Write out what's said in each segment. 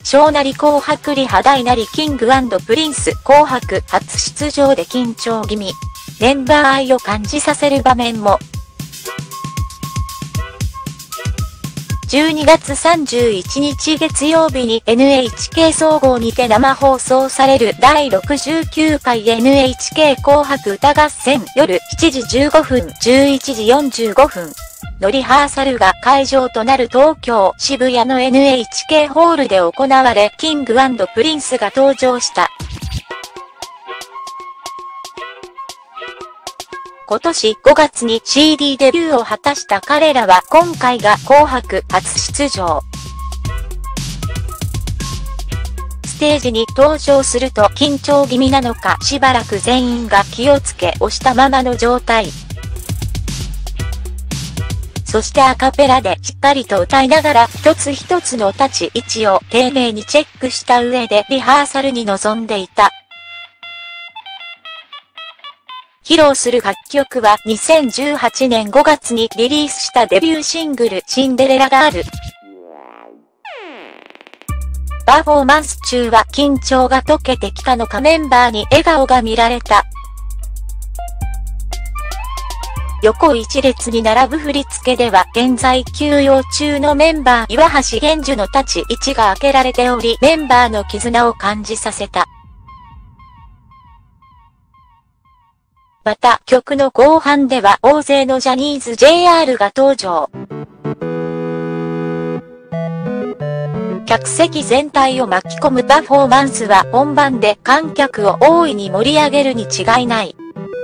小なり紅白リハ大なりキング&プリンス紅白初出場で緊張気味。メンバー愛を感じさせる場面も。12月31日月曜日に NHK 総合にて生放送される第69回 NHK 紅白歌合戦夜7時15分、11時45分のリハーサルが会場となる東京渋谷の NHK ホールで行われ、キング&プリンスが登場した。今年5月に CD デビューを果たした彼らは今回が紅白初出場。ステージに登場すると緊張気味なのかしばらく全員が気をつけ押したままの状態。そしてアカペラでしっかりと歌いながら一つ一つの立ち位置を丁寧にチェックした上でリハーサルに臨んでいた。披露する楽曲は2018年5月にリリースしたデビューシングルシンデレラガール。パフォーマンス中は緊張が解けてきたのかメンバーに笑顔が見られた。横一列に並ぶ振り付けでは現在休養中のメンバー岩橋玄樹の立ち位置が開けられており、メンバーの絆を感じさせた。また曲の後半では大勢のジャニーズ JR が登場。客席全体を巻き込むパフォーマンスは本番で観客を大いに盛り上げるに違いない。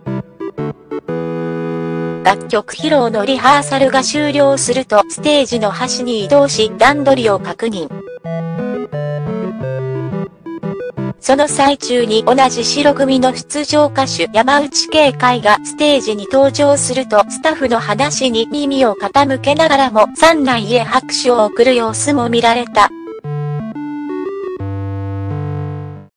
楽曲披露のリハーサルが終了するとステージの端に移動し段取りを確認。その最中に同じ白組の出場歌手山内惠介がステージに登場するとスタッフの話に耳を傾けながらも山内へ拍手を送る様子も見られた。